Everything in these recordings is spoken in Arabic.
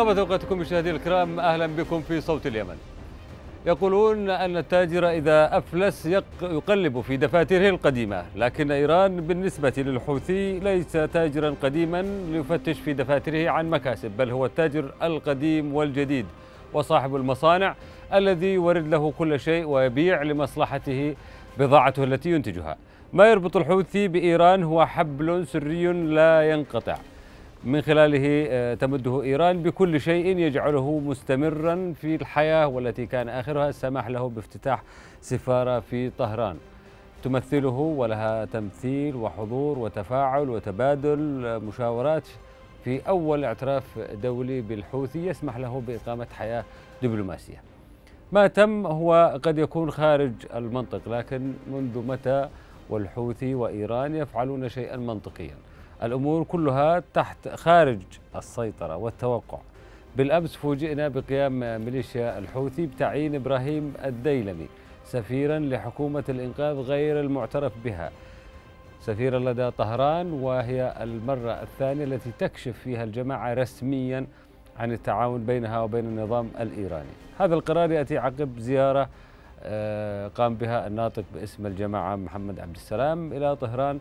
طابت اوقاتكم مشاهدينا الكرام، اهلا بكم في صوت اليمن. يقولون ان التاجر اذا افلس يقلب في دفاتره القديمه، لكن ايران بالنسبه للحوثي ليس تاجرا قديما ليفتش في دفاتره عن مكاسب، بل هو التاجر القديم والجديد وصاحب المصانع الذي يورد له كل شيء ويبيع لمصلحته بضاعته التي ينتجها. ما يربط الحوثي بإيران هو حبل سري لا ينقطع، من خلاله تمده إيران بكل شيء يجعله مستمرا في الحياة، والتي كان آخرها السماح له بافتتاح سفارة في طهران تمثله ولها تمثيل وحضور وتفاعل وتبادل مشاورات في أول اعتراف دولي بالحوثي يسمح له بإقامة حياة دبلوماسية. ما تم هو قد يكون خارج المنطق، لكن منذ متى والحوثي وإيران يفعلون شيئا منطقيا؟ الأمور كلها تحت خارج السيطرة والتوقع. بالأمس فوجئنا بقيام ميليشيا الحوثي بتعيين إبراهيم الديلمي سفيرا لحكومة الإنقاذ غير المعترف بها، سفيرا لدى طهران، وهي المرة الثانية التي تكشف فيها الجماعة رسميا عن التعاون بينها وبين النظام الإيراني. هذا القرار يأتي عقب زيارة قام بها الناطق باسم الجماعة محمد عبد السلام إلى طهران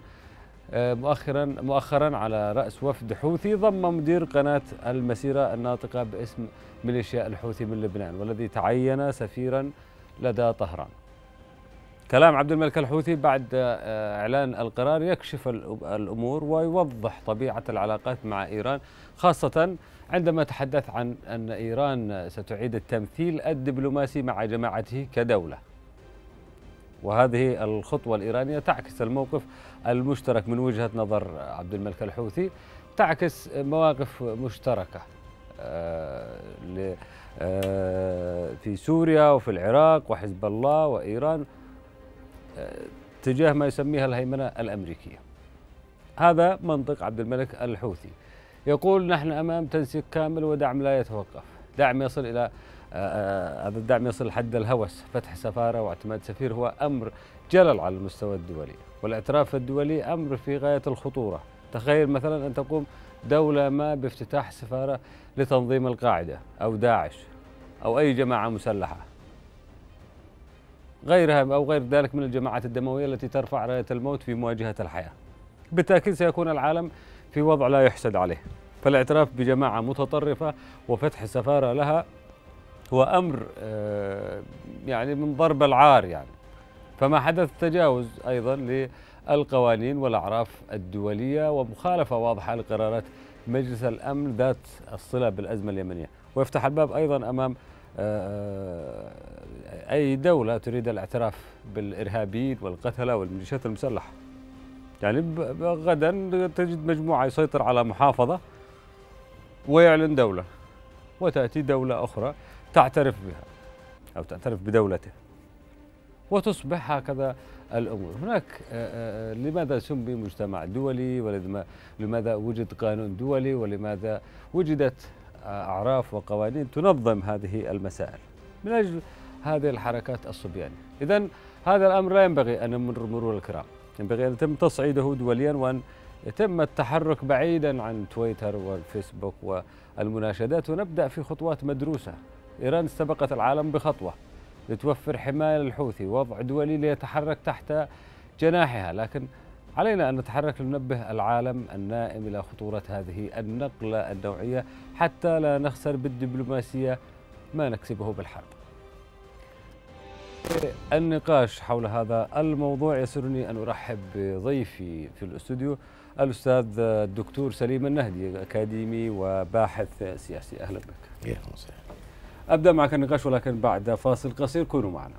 مؤخرا على رأس وفد حوثي ضم مدير قناة المسيرة الناطقة باسم ميليشيا الحوثي من لبنان، والذي تعين سفيرا لدى طهران. كلام عبد الملك الحوثي بعد إعلان القرار يكشف الأمور ويوضح طبيعة العلاقات مع إيران، خاصة عندما تحدث عن أن إيران ستعيد التمثيل الدبلوماسي مع جماعته كدولة. وهذه الخطوة الإيرانية تعكس الموقف المشترك من وجهة نظر عبد الملك الحوثي، تعكس مواقف مشتركة في سوريا وفي العراق وحزب الله وإيران تجاه ما يسميها الهيمنة الأمريكية. هذا منطق عبد الملك الحوثي، يقول نحن أمام تنسيق كامل ودعم لا يتوقف، دعم يصل إلى هذا الدعم يصل لحد الهوس. فتح سفارة واعتماد سفير هو أمر جلل على المستوى الدولي، والاعتراف الدولي أمر في غاية الخطورة. تخيل مثلا أن تقوم دولة ما بافتتاح سفارة لتنظيم القاعدة أو داعش أو أي جماعة مسلحة غيرها أو غير ذلك من الجماعات الدموية التي ترفع راية الموت في مواجهة الحياة. بالتأكيد سيكون العالم في وضع لا يحسد عليه. فالاعتراف بجماعة متطرفة وفتح سفارة لها هو أمر يعني من ضرب العار يعني. فما حدث تجاوز أيضا للقوانين والأعراف الدولية ومخالفة واضحة لقرارات مجلس الأمن ذات الصلة بالأزمة اليمنية، ويفتح الباب أيضا أمام أي دولة تريد الاعتراف بالإرهابيين والقتلة والميليشيات المسلحة. يعني غدا تجد مجموعة يسيطر على محافظة ويعلن دولة، وتأتي دولة أخرى تعترف بها أو تعترف بدولته، وتصبح هكذا الأمور. هناك لماذا سمي مجتمع دولي، ولماذا وجد قانون دولي، ولماذا وجدت أعراف وقوانين تنظم هذه المسائل؟ من أجل هذه الحركات الصبيانية. إذن هذا الأمر لا ينبغي أن يمر مرور الكرام، ينبغي أن يتم تصعيده دوليا، وأن يتم التحرك بعيدا عن تويتر والفيسبوك والمناشدات، ونبدأ في خطوات مدروسة. إيران استبقت العالم بخطوة لتوفر حماية للحوثي، وضع دولي ليتحرك تحت جناحها، لكن علينا أن نتحرك لننبه العالم النائم إلى خطورة هذه النقلة النوعية، حتى لا نخسر بالدبلوماسية ما نكسبه بالحرب. النقاش حول هذا الموضوع يسرني أن أرحب بضيفي في الاستوديو الأستاذ الدكتور سليم النهدي، أكاديمي وباحث سياسي. أهلا بك. يا مساء. أبدأ معك النقاش، ولكن بعد فاصل قصير. كونوا معنا.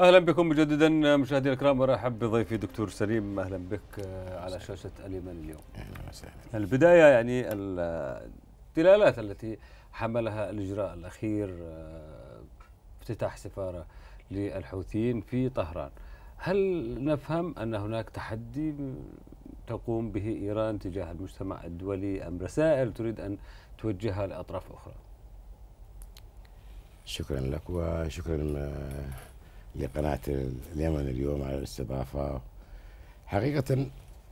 أهلا بكم مجددا مشاهدينا الكرام، وأرحب بضيفي دكتور سليم. أهلا بك على شاشة اليمن اليوم. أهلا وسهلا. البداية يعني الدلالات التي حملها الإجراء الأخير افتتاح سفارة للحوثيين في طهران، هل نفهم أن هناك تحدي تقوم به إيران تجاه المجتمع الدولي أم رسائل تريد أن توجهها لأطراف أخرى؟ شكرا لك وشكرا لقناة اليمن اليوم على الاستضافة. حقيقة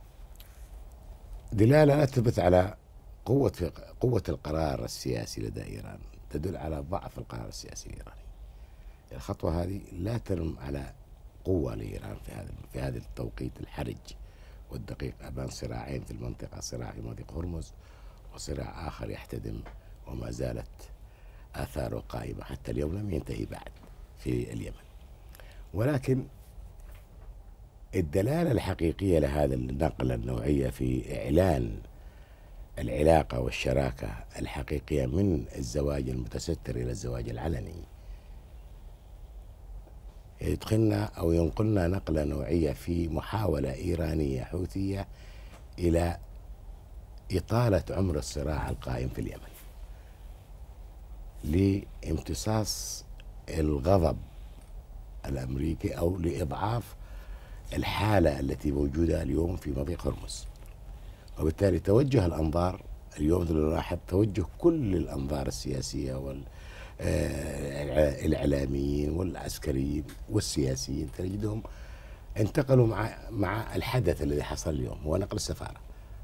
دلالة لا تثبت على قوة القرار السياسي لدى إيران، تدل على ضعف القرار السياسي الإيراني. الخطوة هذه لا ترم على قوة لإيران في هذا التوقيت الحرج والدقيق أمام صراعين في المنطقة، صراع في مضيق هرمز وصراع آخر يحتدم وما زالت آثاره قائمة حتى اليوم، لم ينتهي بعد في اليمن. ولكن الدلالة الحقيقية لهذا النقلة النوعية في إعلان العلاقة والشراكة الحقيقية من الزواج المتستر إلى الزواج العلني يدخلنا أو ينقلنا نقلة نوعية في محاولة إيرانية حوثية إلى إطالة عمر الصراع القائم في اليمن لامتصاص الغضب الأمريكي أو لإضعاف الحالة التي موجودة اليوم في مضيق هرمز. وبالتالي توجه الأنظار اليوم نلاحظ توجه كل الأنظار السياسية والإعلاميين والعسكريين والسياسيين، تجدهم انتقلوا مع الحدث الذي حصل اليوم، هو نقل السفارة.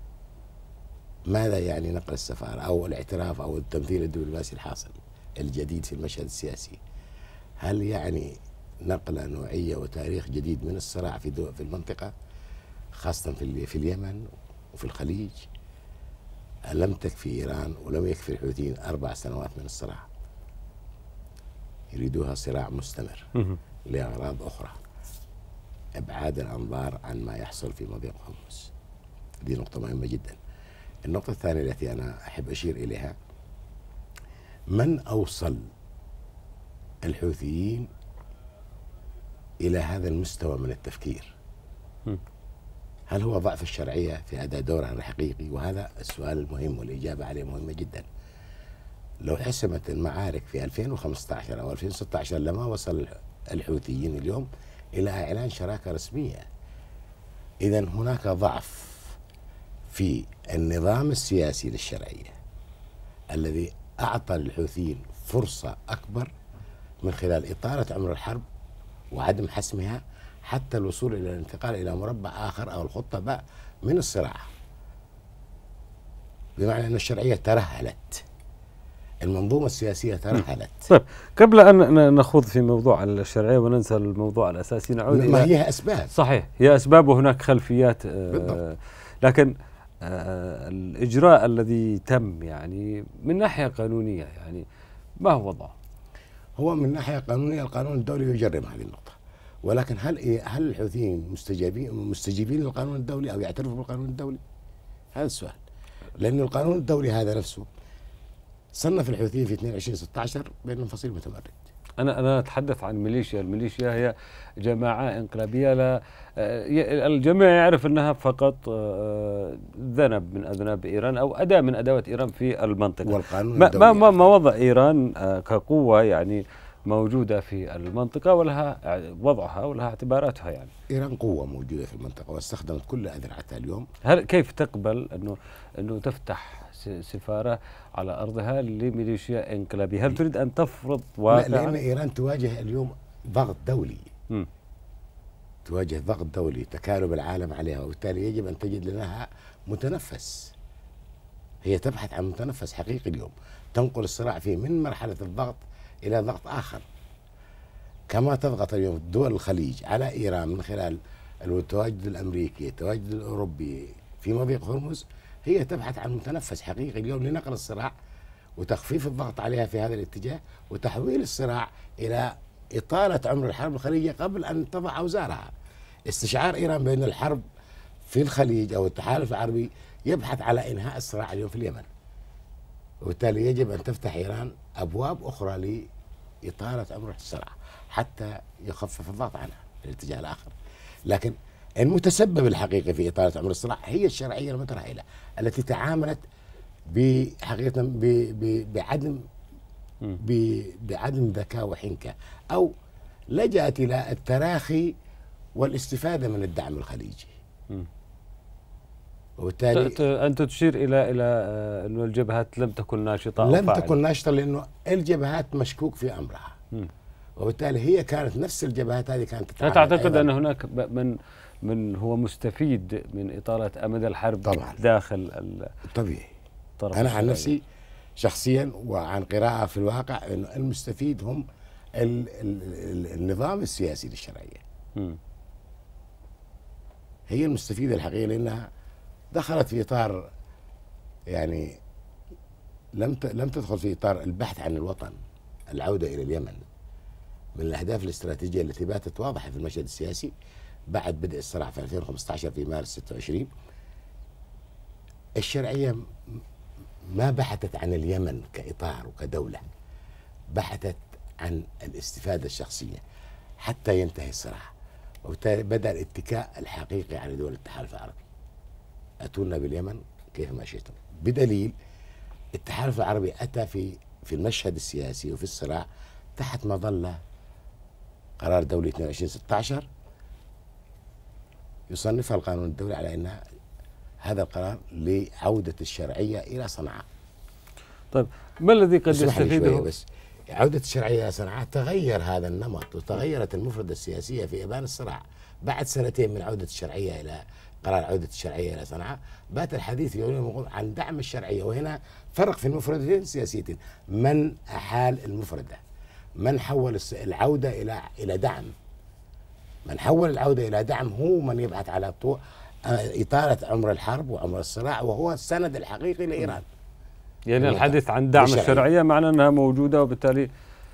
ماذا يعني نقل السفارة أو الاعتراف أو التمثيل الدبلوماسي الحاصل الجديد في المشهد السياسي؟ هل يعني نقلة نوعية وتاريخ جديد من الصراع في المنطقة، خاصة في اليمن وفي الخليج؟ لم تكفي إيران ولم يكفي الحوثيين 4 سنوات من الصراع، يريدوها صراع مستمر لأغراض أخرى، إبعاد الأنظار عن ما يحصل في مضيق هرمز. دي نقطة مهمة جدا. النقطة الثانية التي أنا أحب أشير إليها، من أوصل الحوثيين إلى هذا المستوى من التفكير؟ هل هو ضعف الشرعية في أداء دورها الحقيقي؟ وهذا السؤال المهم والإجابة عليه مهمة جدا. لو حسمت المعارك في 2015 أو 2016 لما وصل الحوثيين اليوم إلى إعلان شراكة رسمية. إذن هناك ضعف في النظام السياسي للشرعية الذي أعطى للحوثيين فرصة أكبر من خلال إطالة عمر الحرب وعدم حسمها حتى الوصول إلى الانتقال إلى مربع آخر أو الخطة باء من الصراع، بمعنى أن الشرعية ترهلت، المنظومة السياسية ترهلت. طيب، قبل أن نخوض في موضوع الشرعية وننسى الموضوع الأساسي، نعود ما هي أسباب. صحيح، هي أسباب وهناك خلفيات. لكن الإجراء الذي تم يعني من ناحية قانونية يعني ما هو وضعه؟ هو من ناحية قانونية القانون الدولي يجرم هذه النقطة، ولكن هل الحوثيين مستجيبين للقانون الدولي أو يعترفوا بالقانون الدولي؟ هذا السؤال. لأن القانون الدولي هذا نفسه صنف الحوثيين في 22/16 بأنهم فصيل متمرد. أنا أتحدث عن ميليشيا. الميليشيا هي جماعة إنقلابية، لا الجميع يعرف أنها فقط ذنب من أذناب إيران أو أداة من أدوات إيران في المنطقة. والقانون الدولي ما وضع إيران كقوة يعني موجودة في المنطقة ولها وضعها ولها اعتباراتها؟ يعني إيران قوة موجودة في المنطقة واستخدمت كل أذرعتها اليوم. هل كيف تقبل أنه تفتح سفارة على أرضها لميليشيا إنقلابية؟ هل تريد أن تفرض واقعا؟ لأن إيران تواجه اليوم ضغط دولي، تواجه ضغط دولي، تكالب العالم عليها، وبالتالي يجب أن تجد لها متنفس. هي تبحث عن متنفس حقيقي اليوم تنقل الصراع فيه من مرحلة الضغط إلى ضغط آخر، كما تضغط اليوم دول الخليج على إيران من خلال التواجد الأمريكي، التواجد الأوروبي في مضيق هرمز. هي تبحث عن متنفس حقيقي اليوم لنقل الصراع وتخفيف الضغط عليها في هذا الاتجاه، وتحويل الصراع إلى إطالة عمر الحرب الخليجية قبل أن تضع أوزارها. استشعار إيران بأن الحرب في الخليج أو التحالف العربي يبحث على إنهاء الصراع اليوم في اليمن، وبالتالي يجب أن تفتح إيران أبواب أخرى إطالة عمر الصراع حتى يخفف الضغط عنها الاتجاه الآخر. لكن المتسبب الحقيقي في إطالة عمر الصراع هي الشرعية المترهلة التي تعاملت بحقيقة بعدم ذكاء وحنكة، أو لجأت إلى التراخي والاستفادة من الدعم الخليجي. وبالتالي أنت تشير إلى أنه الجبهات لم تكن ناشطة أو لم تكن ناشطة، لأنه الجبهات مشكوك في أمرها. وبالتالي هي كانت نفس الجبهات هذه كانت تتعامل. تعتقد أن هناك من هو مستفيد من إطالة أمد الحرب طبعا داخل طبيعي. أنا عن نفسي شخصيا وعن قراءة في الواقع أنه المستفيد هم النظام السياسي للشرعية. هي المستفيدة الحقيقية، لأنها دخلت في إطار، يعني لم تدخل في إطار البحث عن الوطن، العودة إلى اليمن من الأهداف الاستراتيجية التي باتت واضحة في المشهد السياسي بعد بدء الصراع في 2015 في مارس 26. الشرعية ما بحثت عن اليمن كإطار وكدولة، بحثت عن الاستفادة الشخصية حتى ينتهي الصراع. وبالتالي بدأ الاتكاء الحقيقي على دول التحالف العربي. أتونا باليمن كيف ما شئتم، بدليل التحالف العربي أتى في المشهد السياسي وفي الصراع تحت مظلة قرار دولي 2216 يصنفها القانون الدولي على أن هذا القرار لعودة الشرعية إلى صنعاء. طيب ما الذي قد يستفيده؟ بس عودة الشرعية إلى صنعاء تغير هذا النمط، وتغيرت المفردة السياسية في إبان الصراع. بعد سنتين من عودة الشرعية إلى قرار عودة الشرعية إلى صنعاء بات الحديث اليوم عن دعم الشرعية. وهنا فرق في المفردتين السياسيتين، من أحال المفردة، من حول العودة إلى دعم. من حول العودة إلى دعم هو من يبحث على إطالة عمر الحرب وعمر الصراع، وهو السند الحقيقي لإيران. يعني الحديث عن دعم الشرعية معنى أنها موجودة، وبالتالي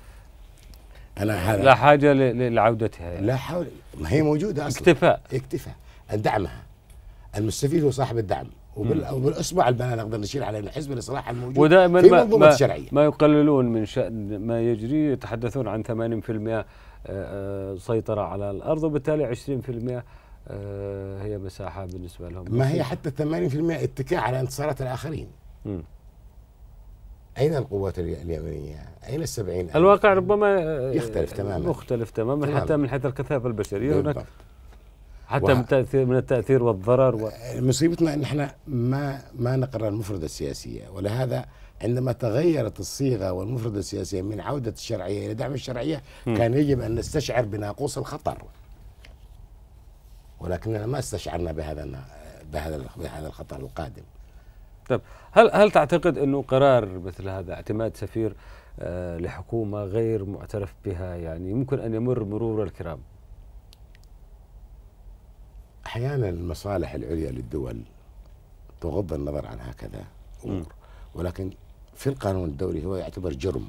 لا حاجة لعودتها يعني. لا حول، ما هي موجودة أصلا. اكتفاء دعمها. المستفيد هو صاحب الدعم، وبالأصبع البنان نقدر نشير على الحزب الإصلاح الموجود ودائما في منظومة الشرعية. ما يقللون من شأن ما يجري، يتحدثون عن 80% سيطرة على الأرض، وبالتالي 20% هي مساحة بالنسبة لهم. ما هي حتى 80% اتكاء على انتصارات الآخرين. أين القوات اليمنية؟ أين ال70؟ الواقع ربما يختلف تماما، مختلف تماما حتى من حيث الكثافة البشرية هناك، حتى من التأثير والضرر مصيبتنا أن احنا ما نقرأ المفردة السياسية، ولهذا عندما تغيرت الصيغة والمفردة السياسية من عودة الشرعية إلى دعم الشرعية كان يجب أن نستشعر بناقوس الخطر، ولكننا ما استشعرنا بهذا الخطر القادم. طيب هل تعتقد أنه قرار مثل هذا اعتماد سفير لحكومة غير معترف بها يعني يمكن أن يمر مرور الكرام؟ أحيانا المصالح العليا للدول تغض النظر عن هكذا أمور، ولكن في القانون الدولي هو يعتبر جرم،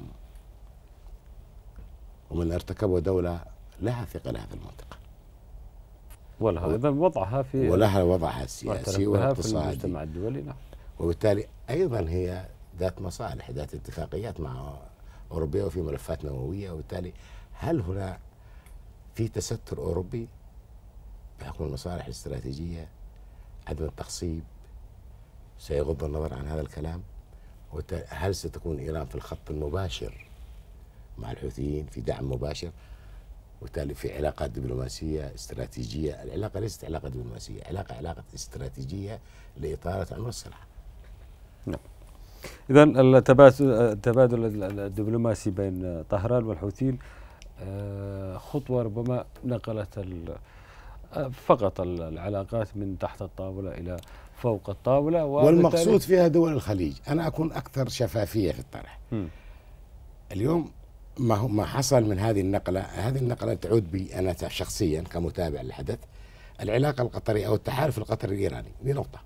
ومن ارتكبه دولة لها ثقلها في المنطقة ولها أيضا وضعها ولها وضعها السياسي والاقتصادي في المجتمع الدولي. نعم. وبالتالي أيضا هي ذات مصالح، ذات اتفاقيات مع أوروبية وفي ملفات نووية. وبالتالي هل هنا في تستر أوروبي بحكم المصالح الاستراتيجية؟ عدم التخصيب سيغض النظر عن هذا الكلام. هل ستكون إيران في الخط المباشر مع الحوثيين في دعم مباشر، وبالتالي في علاقات دبلوماسية استراتيجية؟ العلاقة ليست علاقة دبلوماسية، علاقة استراتيجية لإطالة عمر الصراع. نعم. إذا التبادل الدبلوماسي بين طهران والحوثيين خطوة ربما نقلت فقط العلاقات من تحت الطاولة إلى فوق الطاولة، والمقصود فيها دول الخليج. أنا أكون أكثر شفافية في الطرح. اليوم ما حصل من هذه النقلة تعود بي أنا شخصيا كمتابع للحدث العلاقة القطرية أو التحالف القطري الإيراني. دي نقطة.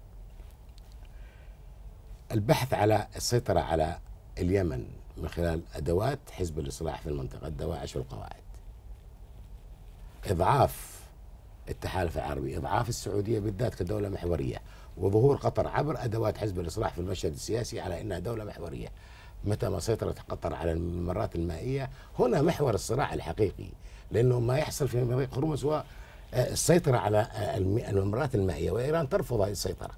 البحث على السيطرة على اليمن من خلال أدوات حزب الإصلاح في المنطقة، الدواعش والقواعد، إضعاف التحالف العربي، إضعاف السعودية بالذات كدولة محورية، وظهور قطر عبر أدوات حزب الإصلاح في المشهد السياسي على أنها دولة محورية. متى ما سيطرت قطر على الممرات المائية، هنا محور الصراع الحقيقي. لأنه ما يحصل في مضيق هرمز هو السيطرة على الممرات المائية، وإيران ترفض هذه السيطرة.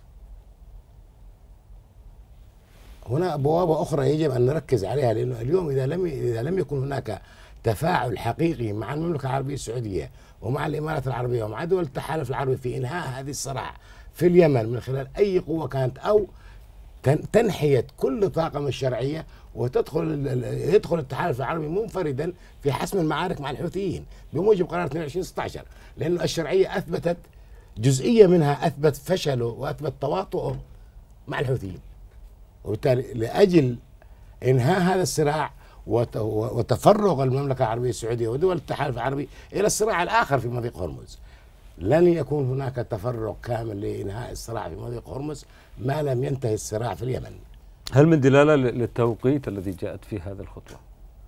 هنا بوابة أخرى يجب أن نركز عليها، لأنه اليوم إذا لم يكن هناك تفاعل حقيقي مع المملكة العربية السعودية ومع الإمارات العربية ومع دول التحالف العربي في إنهاء هذه الصراع في اليمن من خلال أي قوة كانت، أو تنحية كل طاقم الشرعية يدخل التحالف العربي منفردا في حسم المعارك مع الحوثيين بموجب قرار 22/16، لأن الشرعية أثبتت جزئية منها أثبت فشله وأثبت تواطؤه مع الحوثيين. وبالتالي لأجل إنهاء هذا الصراع وتفرغ المملكة العربية السعودية ودول التحالف العربي إلى الصراع الآخر في مضيق هرمز، لن يكون هناك تفرغ كامل لإنهاء الصراع في مضيق هرمز ما لم ينتهي الصراع في اليمن. هل من دلالة للتوقيت الذي جاءت فيه هذه الخطوة؟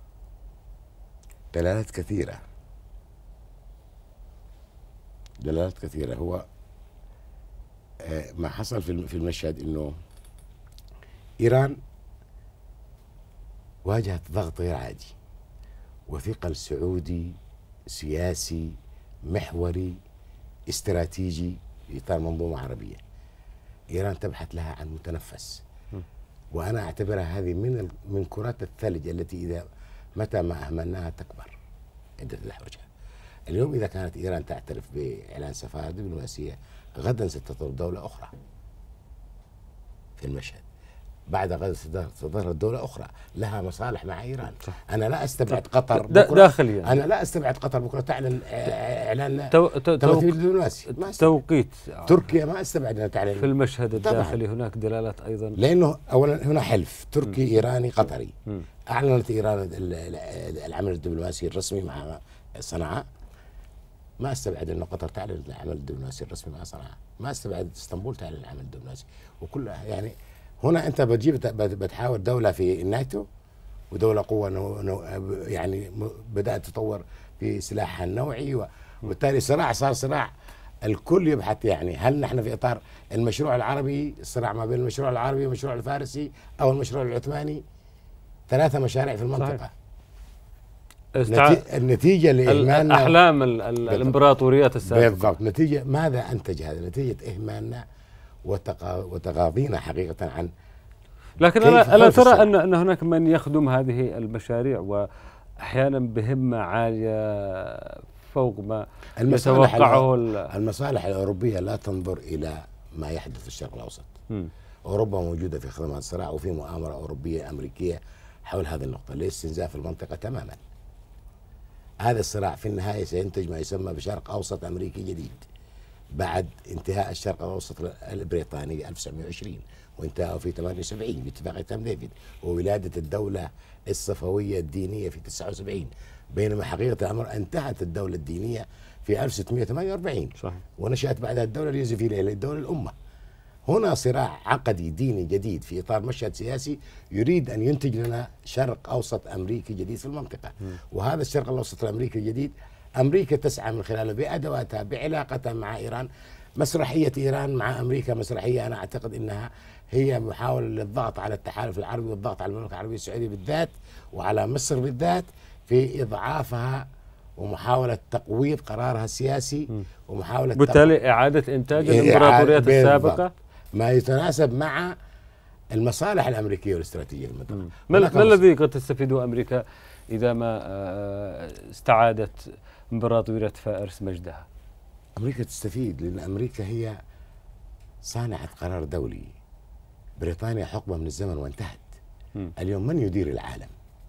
دلالات كثيرة، دلالات كثيرة. هو ما حصل في المشهد إنه إيران واجهت ضغط غير عادي وثقل سعودي سياسي محوري استراتيجي في إطار منظومة عربية. إيران تبحث لها عن متنفس، وأنا أعتبرها هذه من كرات الثلج التي إذا متى ما أهملناها تكبر عدة الأحوجها. اليوم إذا كانت إيران تعترف بإعلان سفارة دبلوماسية، غدا ستطلب دولة أخرى في المشهد، بعد غد ستظهر دولة أخرى لها مصالح مع إيران. صح. أنا لا أستبعد قطر بكرة داخليا، أنا لا أستبعد قطر بكرة تعلن إعلان تمثيل دبلوماسي. توقيت تركيا ما أستبعد أنها تعلن في المشهد الداخلي. هناك دلالات أيضا، لأنه أولا هنا حلف تركي إيراني قطري. أعلنت إيران العمل الدبلوماسي الرسمي مع صنعاء، ما استبعد أن قطر تعلن العمل الدبلوماسي الرسمي مع صنعاء، ما استبعد اسطنبول تعلن العمل الدبلوماسي، وكلها يعني هنا أنت بتحاول دولة في الناتو ودولة قوة يعني بدأت تطور في سلاحها النوعي، وبالتالي صار صراع الكل يبحث، يعني هل نحن في إطار المشروع العربي، الصراع ما بين المشروع العربي والمشروع الفارسي أو المشروع العثماني، 3 مشاريع في المنطقة. النتيجة لإهمالنا أحلام الإمبراطوريات السابقة. بالضبط. نتيجة ماذا أنتج هذا؟ نتيجة إهمالنا وتغاضينا حقيقة عن. لكن ألا ترى أن هناك من يخدم هذه المشاريع وأحيانا بهمة عالية فوق ما يتوقعه المصالح الأوروبية لا تنظر إلى ما يحدث في الشرق الأوسط. أوروبا موجودة في خدمات الصراع، وفي مؤامرة أوروبية أمريكية حول هذه النقطة لاستنزاف المنطقة تماما. هذا الصراع في النهاية سينتج ما يسمى بشرق أوسط أمريكي جديد بعد انتهاء الشرق الأوسط البريطاني 1920 وانتهى في 78 باتفاق كامب ديفيد، وولادة الدولة الصفوية الدينية في 79، بينما حقيقة الأمر انتهت الدولة الدينية في 1648. صحيح. ونشأت بعدها الدولة اليوزفية الدولة الأمة. هنا صراع عقدي ديني جديد في إطار مشهد سياسي يريد أن ينتج لنا شرق أوسط أمريكي جديد في المنطقة. وهذا الشرق الأوسط الأمريكي الجديد أمريكا تسعى من خلاله بأدواتها بعلاقتها مع إيران. مسرحية إيران مع أمريكا مسرحية أنا أعتقد أنها هي محاولة للضغط على التحالف العربي والضغط على المملكة العربية السعودية بالذات وعلى مصر بالذات في إضعافها ومحاولة تقويض قرارها السياسي ومحاولة بالتالي إعادة إنتاج الإمبراطوريات السابقة ما يتناسب مع المصالح الأمريكية والاستراتيجية للمنطقة. ما الذي قد تستفيده أمريكا إذا ما استعادت إمبراطورية فارس مجدها؟ أمريكا تستفيد لأن أمريكا هي صانعة قرار دولي. بريطانيا حقبة من الزمن وانتهت. اليوم من يدير العالم؟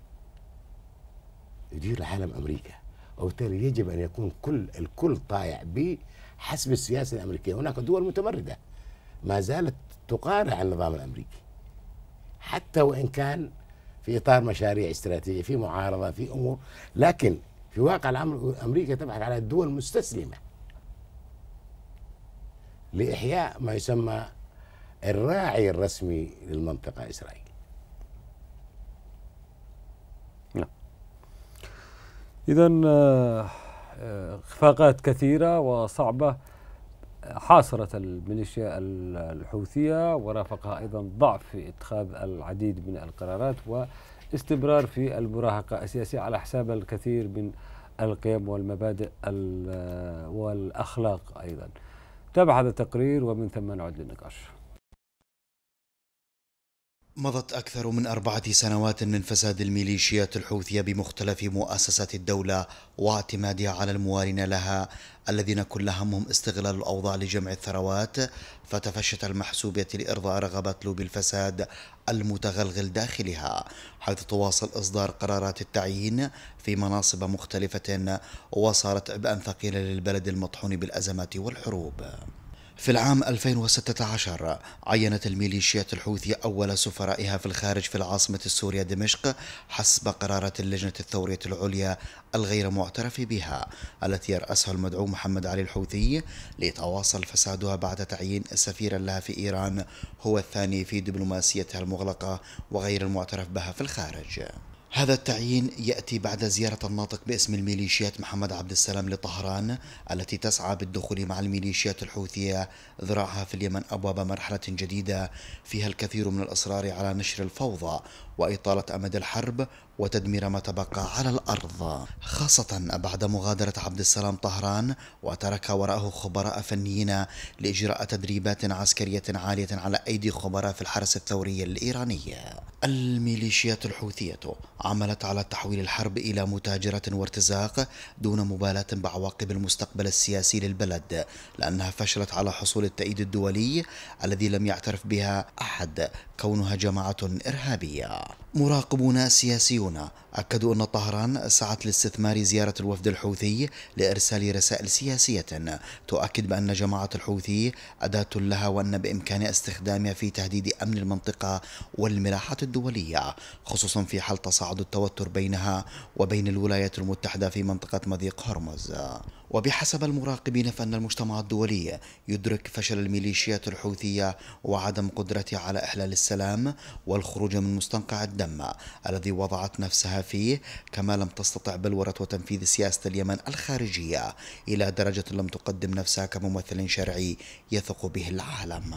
يدير العالم أمريكا، وبالتالي يجب أن يكون الكل طائع بحسب السياسة الأمريكية. هناك دول متمردة ما زالت تقارع النظام الأمريكي حتى وإن كان في إطار مشاريع استراتيجية، في معارضة، في أمور، لكن في واقع الأمر أمريكا تبحث على الدول المستسلمة لإحياء ما يسمى الراعي الرسمي للمنطقة إسرائيل. إذن إخفاقات كثيرة وصعبة حاصرت الميليشيا الحوثية، ورافقها أيضا ضعف في اتخاذ العديد من القرارات واستمرار في المراهقة السياسية على حساب الكثير من القيم والمبادئ والأخلاق أيضا. تابع هذا التقرير ومن ثم نعود للنقاش. مضت أكثر من 4 سنوات من فساد الميليشيات الحوثية بمختلف مؤسسات الدولة واعتمادها على الموالين لها الذين كل همهم استغلال الأوضاع لجمع الثروات، فتفشت المحسوبية لإرضاء رغبات لوبي الفساد المتغلغل داخلها، حيث تواصل إصدار قرارات التعيين في مناصب مختلفة وصارت عبئا ثقيلا للبلد المطحون بالأزمات والحروب. في العام 2016 عينت الميليشيات الحوثية أول سفرائها في الخارج في العاصمة السورية دمشق حسب قرارات اللجنة الثورية العليا الغير معترف بها التي يرأسها المدعو محمد علي الحوثي، ليتواصل فسادها بعد تعيين سفيرا لها في إيران هو الثاني في دبلوماسيتها المغلقة وغير المعترف بها في الخارج. هذا التعيين يأتي بعد زيارة الناطق باسم الميليشيات محمد عبد السلام لطهران التي تسعى بالدخول مع الميليشيات الحوثية ذراعها في اليمن أبواب مرحلة جديدة فيها الكثير من الإصرار على نشر الفوضى وإطالة أمد الحرب وتدمير ما تبقى على الأرض، خاصة بعد مغادرة عبد السلام طهران وترك وراءه خبراء فنيين لإجراء تدريبات عسكرية عالية على أيدي خبراء في الحرس الثوري الإيراني. الميليشيات الحوثية عملت على تحويل الحرب إلى متاجرة وارتزاق دون مبالاة بعواقب المستقبل السياسي للبلد، لأنها فشلت على حصول التأييد الدولي الذي لم يعترف بها أحد كونها جماعة إرهابية. مراقبون سياسيون أكدوا أن طهران سعت لاستثمار زيارة الوفد الحوثي لإرسال رسائل سياسية تؤكد بأن جماعة الحوثي أداة لها وأن بإمكانها استخدامها في تهديد أمن المنطقة والملاحة الدولية، خصوصا في حال تصاعد التوتر بينها وبين الولايات المتحدة في منطقة مضيق هرمز. وبحسب المراقبين فإن المجتمع الدولي يدرك فشل الميليشيات الحوثية وعدم قدرتها على إحلال السلام والخروج من مستنقع الدم الذي وضعت نفسها فيه، كما لم تستطع بلورة وتنفيذ سياسة اليمن الخارجية إلى درجة لم تقدم نفسها كممثل شرعي يثق به العالم.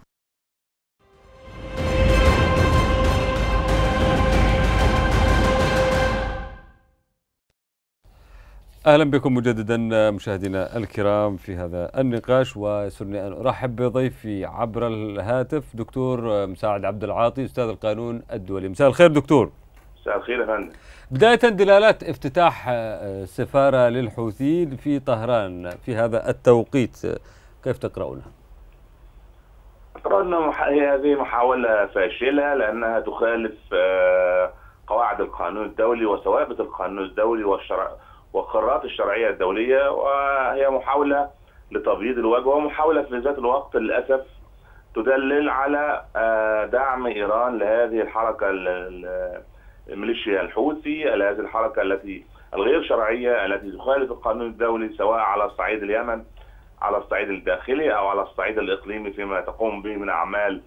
أهلا بكم مجددا مشاهدينا الكرام في هذا النقاش، ويسرني أن أرحب بضيفي عبر الهاتف دكتور مساعد عبد العاطي أستاذ القانون الدولي. مساء الخير دكتور. مساء الخير يا فندم. بداية دلالات افتتاح سفارة للحوثيين في طهران في هذا التوقيت كيف تقرؤونها؟ أقرأ أن هذه محاولة فاشلة لأنها تخالف قواعد القانون الدولي وثوابت القانون الدولي والقرارات الشرعية الدولية، وهي محاولة لتبييض الوجه ومحاولة في ذات الوقت للأسف تدلل على دعم إيران لهذه الحركة الميليشيا الحوثي، هذه الحركة التي الغير شرعية التي تخالف القانون الدولي سواء على الصعيد اليمن على الصعيد الداخلي أو على الصعيد الإقليمي فيما تقوم به من أعمال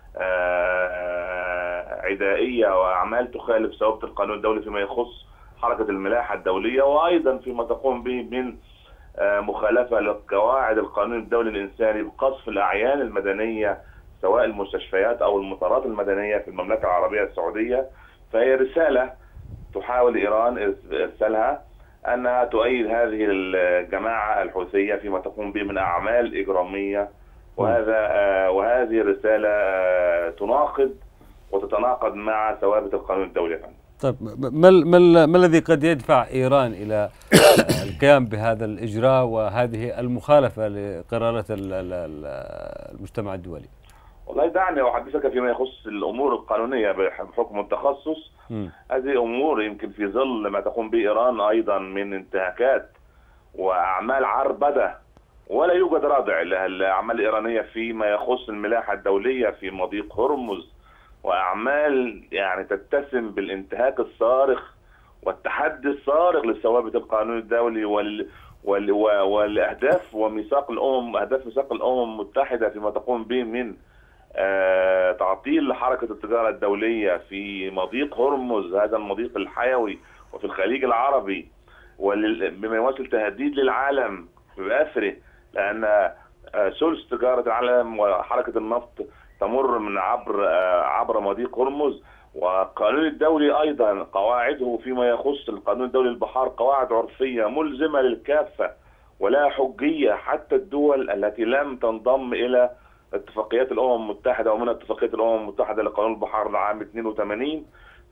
عدائية وأعمال تخالف ثوابت القانون الدولي فيما يخص حركة الملاحة الدولية، وأيضا فيما تقوم به من مخالفة لقواعد القانون الدولي الإنساني بقصف الأعيان المدنية سواء المستشفيات أو المطارات المدنية في المملكة العربية السعودية. فهي رسالة تحاول إيران إرسالها أنها تؤيد هذه الجماعة الحوثية فيما تقوم به من أعمال إجرامية، وهذه الرسالة تناقض وتتناقض مع ثوابت القانون الدولي. طيب ما الذي قد يدفع إيران إلى القيام بهذا الإجراء وهذه المخالفة لقرارات المجتمع الدولي؟ والله دعني أحدثك فيما يخص الأمور القانونية بحكم التخصص. هذه أمور يمكن في ظل ما تقوم به إيران أيضا من انتهاكات وأعمال عربدة، ولا يوجد رادع للأعمال الإيرانية فيما يخص الملاحة الدولية في مضيق هرمز، وأعمال يعني تتسم بالانتهاك الصارخ والتحدي الصارخ لثوابت القانون الدولي والأهداف وميثاق الأمم، أهداف ميثاق الأمم المتحدة فيما تقوم به من تعطيل حركة التجارة الدولية في مضيق هرمز، هذا المضيق الحيوي وفي الخليج العربي، بما يمثل تهديد للعالم بأسره، لأن ثلث تجارة العالم وحركة النفط تمر من عبر مضيق هرمز. والقانون الدولي أيضا قواعده فيما يخص القانون الدولي للبحار قواعد عرفية ملزمة للكافة ولا حجية، حتى الدول التي لم تنضم إلى اتفاقيات الأمم المتحدة ومن اتفاقية الأمم المتحدة لقانون البحار لعام 82.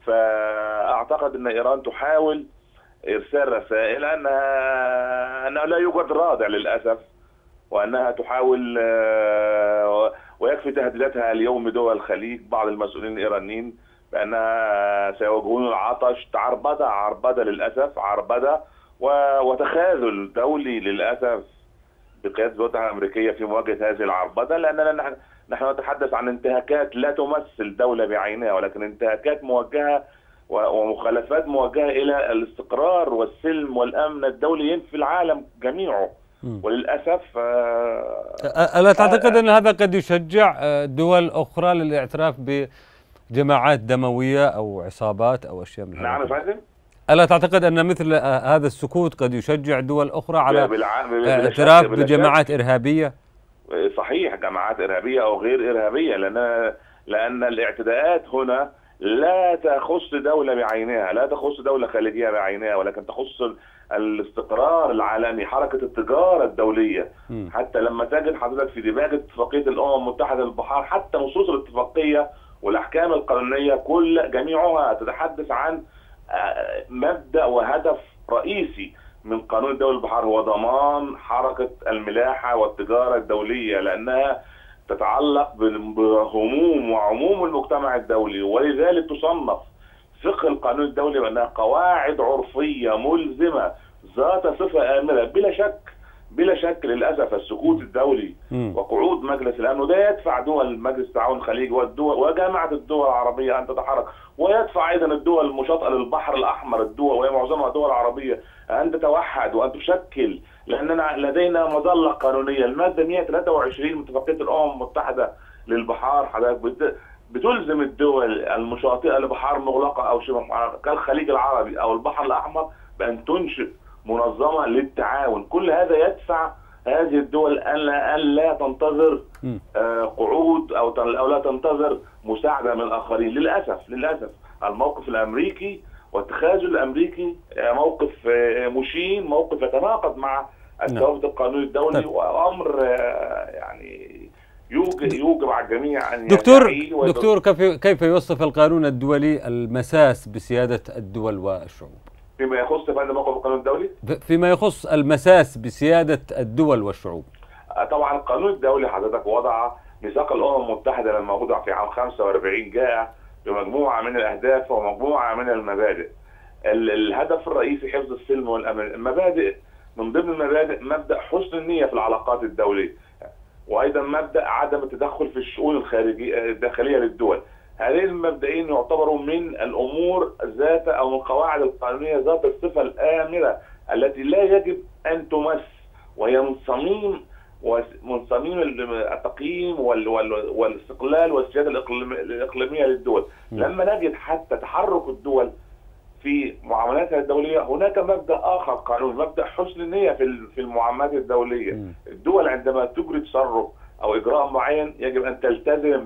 فأعتقد أن إيران تحاول إرسال رسائل أنها لا يوجد رادع للأسف، وأنها تحاول، ويكفي تهديداتها اليوم دول الخليج بعض المسؤولين الإيرانيين بأنها سيواجهون العطش. عربدة للأسف، عربدة وتخاذل دولي للأسف بقيادة الولايات الأمريكية في مواجهة هذه العربدة، لأننا نحن نتحدث عن انتهاكات لا تمثل دولة بعينها، ولكن انتهاكات موجهة ومخالفات موجهة إلى الاستقرار والسلم والأمن الدولي في العالم جميعه. وللأسف ألا تعتقد أن هذا قد يشجع دول أخرى للاعتراف بجماعات دموية أو عصابات أو أشياء من هذا؟ نعم فندم. ألا تعتقد أن مثل هذا السكوت قد يشجع دول أخرى على اعتراف بجماعات إرهابية؟ صحيح، جماعات إرهابية أو غير إرهابية، لأن الاعتداءات هنا لا تخص دولة بعينها، لا تخص دولة خليجية بعينها، ولكن تخص الاستقرار العالمي، حركة التجارة الدولية. حتى لما تجد حضرتك في ديباج اتفاقية الأمم المتحدة للبحار، حتى نصوص الاتفاقية والأحكام القانونية جميعها تتحدث عن مبدأ وهدف رئيسي من قانون الدولي للبحار، هو ضمان حركة الملاحة والتجارة الدولية، لأنها تتعلق بهموم وعموم المجتمع الدولي. ولذلك تصنف فقه القانون الدولي بأنها قواعد عرفية ملزمة ذات صفة آمرة. بلا شك للأسف السكوت الدولي وقعود مجلس الأمن، وده يدفع دول مجلس التعاون الخليجي والدول وجامعة الدول العربية أن تتحرك، ويدفع أيضا الدول المشاطئة للبحر الأحمر، الدول وهي معظمها دول عربية، أن تتوحد وأن تشكل، لأننا لدينا مظلة قانونية. المادة 123 من اتفاقية الأمم المتحدة للبحار حضرتك بتلزم الدول المشاطئة لبحار مغلقة أو شبه كالخليج العربي أو البحر الأحمر بأن تنشئ منظمة للتعاون. كل هذا يدفع هذه الدول أن لا تنتظر قعود أو لا تنتظر مساعدة من الآخرين. للأسف الموقف الأمريكي والتخاذل الأمريكي موقف مشين، موقف يتناقض مع الثوابت القانون الدولي، وأمر يعني يوجب على الجميع أن دكتور كيف يوصف القانون الدولي المساس بسيادة الدول والشعوب؟ فيما يخص موقف القانون الدولي؟ فيما يخص المساس بسيادة الدول والشعوب. طبعا القانون الدولي حضرتك وضع ميثاق الأمم المتحدة لما وضع في عام 45 جاء بمجموعة من الأهداف ومجموعة من المبادئ. الهدف الرئيسي حفظ السلم والأمن. المبادئ من ضمن المبادئ مبدأ حسن النية في العلاقات الدولية، وأيضا مبدأ عدم التدخل في الشؤون الداخلية للدول. هذين المبدئين يعتبروا من الأمور ذات أو من القواعد القانونية ذات الصفة الآمرة التي لا يجب أن تمس، وهي من صميم التقييم والاستقلال والسيادة الإقليمية للدول. لما نجد حتى تحرك الدول في معاملاتها الدولية، هناك مبدأ آخر قانوني، مبدأ حسن النية في المعاملات الدولية. الدول عندما تجري تصرف أو إجراء معين يجب أن تلتزم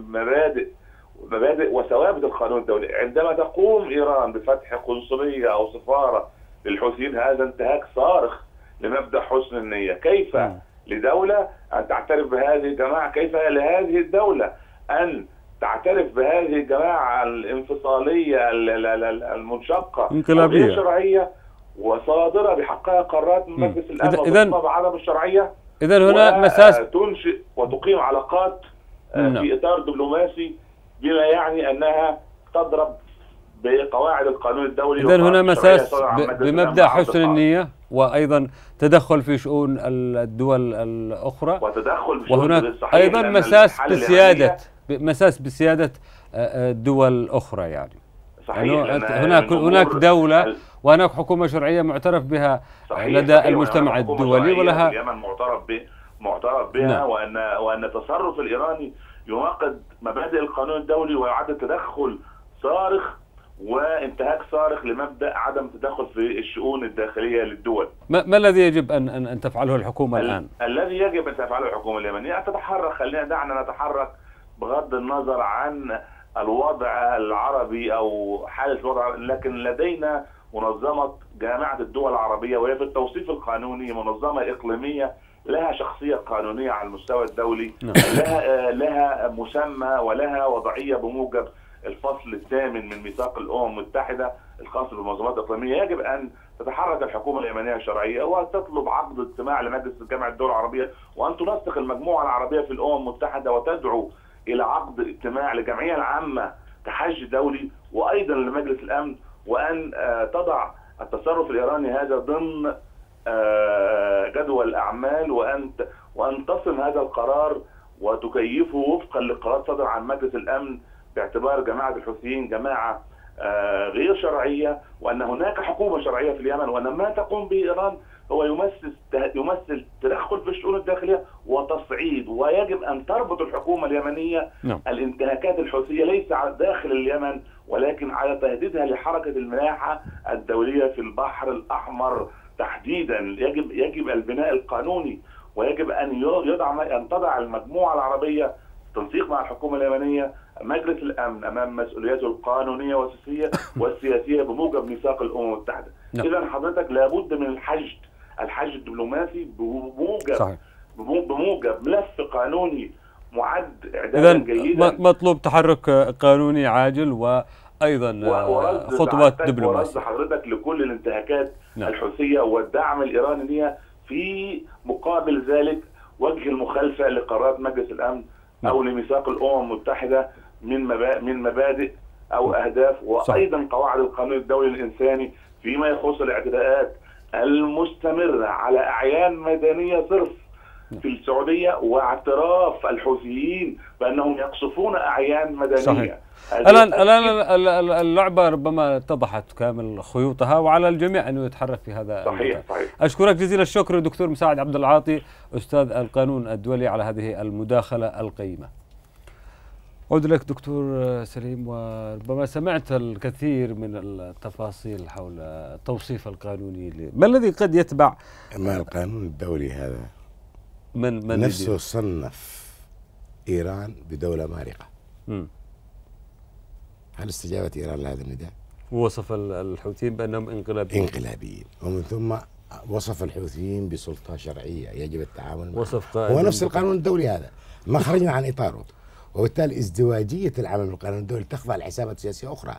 مبادئ وثوابت القانون الدولي. عندما تقوم إيران بفتح قنصلية أو سفارة للحوثيين، هذا انتهاك صارخ لمبدأ حسن النية. كيف لدولة أن تعترف بهذه الجماعة؟ كيف لهذه الدولة أن تعترف بهذه الجماعة الانفصالية المنشقة انقلابية شرعية وصادرة بحقها قرارات من مجلس الأمن وتصنع بعدم الشرعية؟ إذن هنا مساس تنشئ وتقيم علاقات في إطار دبلوماسي، بما يعني أنها تضرب بقواعد القانون الدولي. إذن هنا مساس بمبدأ حسن النية، وأيضا تدخل في شؤون الدول الأخرى، وهناك أيضا مساس بسيادة دول أخرى. يعني هناك دولة وهناك حكومة شرعية معترف بها لدى المجتمع الدولي، ولها اليمن معترف بها. وأن التصرف الإيراني يناقض مبادئ القانون الدولي ويعد تدخل صارخ وانتهاك صارخ لمبدأ عدم التدخل في الشؤون الداخلية للدول. ما الذي يجب أن تفعله الحكومة الآن؟ الذي يجب أن تفعله الحكومة اليمنية أن تتحرك. دعنا نتحرك بغض النظر عن الوضع العربي أو حالة الوضع، لكن لدينا منظمة جامعة الدول العربية، وهي في التوصيف القانوني منظمة إقليمية لها شخصية قانونية على المستوى الدولي، لها مسمى ولها وضعية بموجب الفصل الثامن من ميثاق الأمم المتحدة الخاص بالمنظمات الإقليمية. يجب أن تتحرك الحكومة اليمنية الشرعية وتطلب عقد اجتماع لمجلس جامعة الدول العربية، وأن تنسق المجموعة العربية في الأمم المتحدة وتدعو إلى عقد اجتماع للجمعية العامة كحج دولي وأيضا لمجلس الأمن، وأن تضع التصرف الإيراني هذا ضمن جدول الأعمال، وأن تصم هذا القرار وتكيفه وفقا لقرار صدر عن مجلس الأمن باعتبار جماعة الحوثيين جماعة غير شرعية، وأن هناك حكومة شرعية في اليمن، وأن ما تقوم به إيران هو يمثل تدخل في الشؤون الداخلية وتصعيد. ويجب أن تربط الحكومة اليمنية الانتهاكات الحوثية ليس داخل اليمن، ولكن على تهديدها لحركة الملاحة الدولية في البحر الأحمر تحديدا. يجب البناء القانوني، ويجب أن تضع المجموعة العربية تنسيق مع الحكومة اليمنية مجلس الأمن أمام مسؤولياته القانونية والسياسية بموجب ميثاق الأمم المتحدة. إذا حضرتك لابد من الحج الدبلوماسي بموجب ملف قانوني معد إعدادا جيدا. مطلوب تحرك قانوني عاجل وأيضا خطوات دبلوماسية. حضرتك لكل الانتهاكات الحوثية والدعم الإيراني لها، في مقابل ذلك وجه المخالفة لقرارات مجلس الأمن أو لميثاق الأمم المتحدة من مبادئ أو أهداف، وأيضا قواعد القانون الدولي الإنساني فيما يخص الاعتداءات المستمرة على أعيان مدنية صرف في السعودية، واعتراف الحوثيين بأنهم يقصفون أعيان مدنية. صحيح. الآن اللعبة ربما اتضحت كامل خيوطها، وعلى الجميع أن يتحرك في هذا. صحيح. أشكرك جزيل الشكر دكتور مساعد عبد العاطي أستاذ القانون الدولي على هذه المداخلة القيمة. أعود لك دكتور سليم، وربما سمعت الكثير من التفاصيل حول التوصيف القانوني. ما الذي قد يتبع ما القانون الدولي هذا؟ من نفسه صنف إيران بدولة مارقة. هل استجابت إيران لهذا النداء؟ ووصف الحوثيين بأنهم انقلابيين، ومن ثم وصف الحوثيين بسلطة شرعية يجب التعامل معها. هو نفس القانون الدولي هذا، ما خرجنا عن إطاره، وبالتالي ازدواجية العمل بالقانون الدولي تخضع لحسابات سياسية أخرى.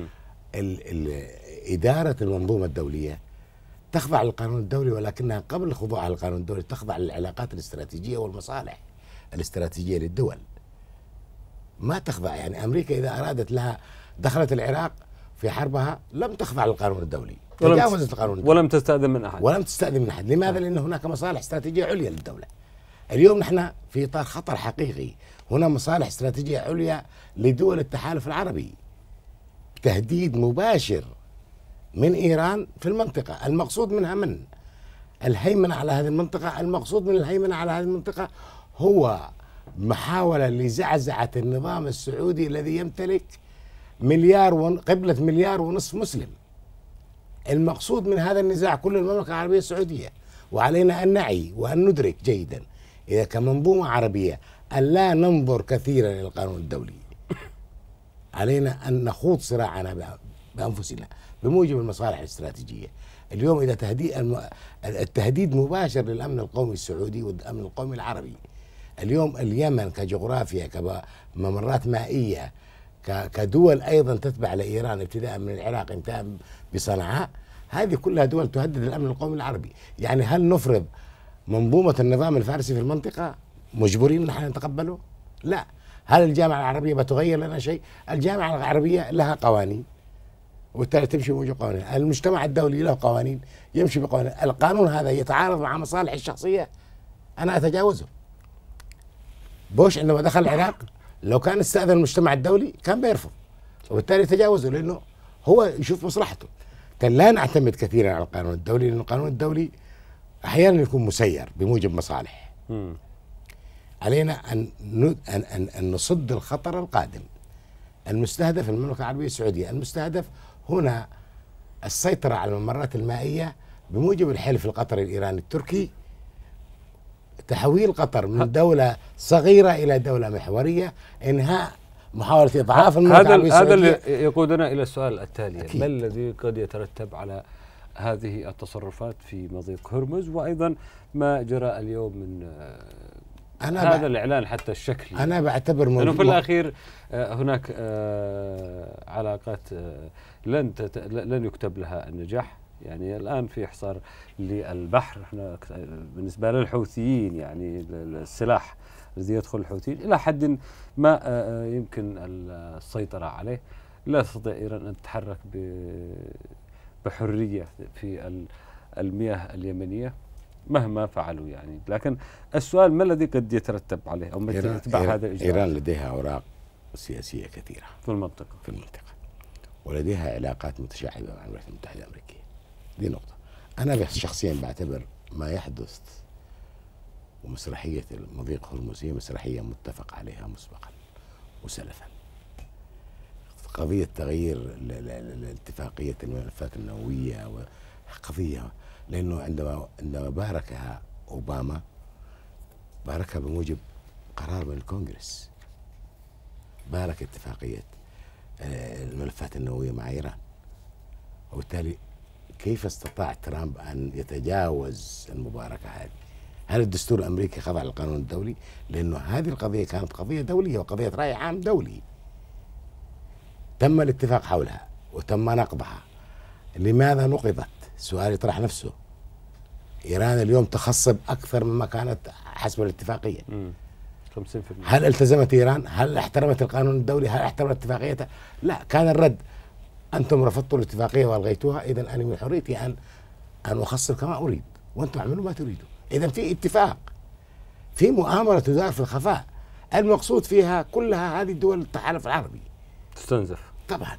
إدارة المنظومة الدولية تخضع للقانون الدولي، ولكنها قبل خضوعها للقانون الدولي تخضع للعلاقات الاستراتيجية والمصالح الاستراتيجية للدول. ما تخضع، يعني أمريكا إذا أرادت لها دخلت العراق في حربها لم تخضع للقانون الدولي، تجاوزت القانون الدولي ولم تستأذن من أحد. لماذا؟ لأن هناك مصالح استراتيجية عليا للدولة. اليوم نحن في إطار خطر حقيقي، هنا مصالح استراتيجية عليا لدول التحالف العربي، تهديد مباشر من إيران في المنطقة. المقصود منها من الهيمنة على هذه المنطقة. المقصود من الهيمنة على هذه المنطقة هو محاولة لزعزعة النظام السعودي الذي يمتلك قبلة 1.5 مليار مسلم. المقصود من هذا النزاع كل المملكة العربية السعودية، وعلينا أن نعي وأن ندرك جيدا إذا كمنظومة عربية أن لا ننظر كثيرا إلى القانون الدولي. علينا أن نخوض صراعنا بأنفسنا بموجب المصالح الاستراتيجييه. اليوم إذا التهديد مباشر للأمن القومي السعودي والأمن القومي العربي. اليوم اليمن كجغرافيا، كممرات مائية، كدول أيضا تتبع لإيران ابتداء من العراق انتهاء بصنعاء، هذه كلها دول تهدد الأمن القومي العربي. يعني هل نفرض منظومة النظام الفارسي في المنطقة؟ مجبورين نحن نتقبله؟ لا. هل الجامعة العربية بتغير لنا شيء؟ الجامعة العربية لها قوانين وبالتالي تمشي بوجه قوانين. المجتمع الدولي له قوانين يمشي بقوانين. القانون هذا يتعارض مع مصالحي الشخصية، أنا أتجاوزه. بوش عندما دخل العراق لو كان استأذن المجتمع الدولي كان بيرفض، وبالتالي تجاوزه لأنه هو يشوف مصلحته. لا نعتمد كثيرا على القانون الدولي، لأن القانون الدولي أحيانا يكون مسير بموجب مصالح. علينا أن نصد الخطر القادم. المستهدف المملكة العربية السعودية، المستهدف هنا السيطرة على الممرات المائية بموجب الحلف القطري الإيراني التركي، تحويل قطر من دولة صغيرة إلى دولة محورية، إنهاء محاولة إضعاف المملكة العربية السعودية. هذا اللي يقودنا إلى السؤال التالي: أكيد. ما الذي قد يترتب على هذه التصرفات في مضيق هرمز، وأيضا ما جرى اليوم من هذا الإعلان حتى الشكلي؟ أنا بعتبر لأنه في الأخير هناك علاقات لن يكتب لها النجاح. يعني الآن في إحصار للبحر، احنا بالنسبة للحوثيين يعني السلاح الذي يدخل الحوثيين إلى حد ما يمكن السيطرة عليه. لا تستطيع إيران أن تتحرك بحرية في المياه اليمنية مهما فعلوا يعني. لكن السؤال: ما الذي قد يترتب عليه أو متى يتبع هذا الإجراء؟ إيران لديها أوراق سياسية كثيرة في المنطقة ولديها علاقات متشعبة مع الولايات المتحدة الأمريكية. دي نقطة. أنا شخصيا بعتبر ما يحدث ومسرحية مضيق هرمز هي مسرحية متفق عليها مسبقا وسلفا. قضية تغيير الاتفاقية الملفات النووية قضية، لأنه عندما باركها أوباما باركها بموجب قرار من الكونغرس، بارك اتفاقية الملفات النووية مع إيران، وبالتالي كيف استطاع ترامب أن يتجاوز المباركة هذه؟ هل الدستور الأمريكي خضع للقانون الدولي؟ لأنه هذه القضية كانت قضية دولية وقضية رأي عام دولي، تم الاتفاق حولها وتم نقضها. لماذا نقضت؟ سؤال يطرح نفسه. إيران اليوم تخصب أكثر مما كانت حسب الاتفاقية. 50%. هل التزمت إيران؟ هل احترمت القانون الدولي؟ هل احترمت اتفاقيتها؟ لا، كان الرد: أنتم رفضتوا الاتفاقية وألغيتوها، إذن أنا من حريتي أن أخصب كما أريد، وأنتم اعملوا ما تريدوا. إذن في اتفاق، في مؤامرة تدار في الخفاء، المقصود فيها كلها هذه دول التحالف العربي تستنزف طبعا.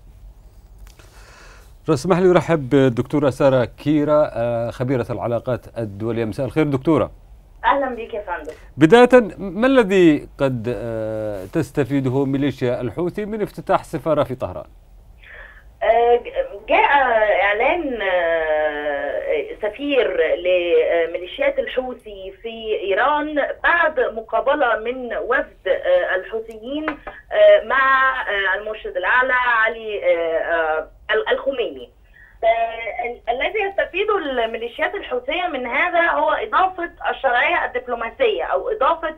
اسمح لي أرحب بالدكتورة سارة كيرا، خبيرة العلاقات الدولية. مساء الخير دكتورة. أهلا بك يا فندم. بداية، ما الذي قد تستفيده ميليشيا الحوثي من افتتاح سفارة في طهران؟ جاء إعلان سفير لميليشيات الحوثي في إيران بعد مقابلة من وفد الحوثيين مع المرشد الأعلى علي الخميني. الذي يستفيد الميليشيات الحوثية من هذا هو إضافة الشرعية الدبلوماسية أو إضافة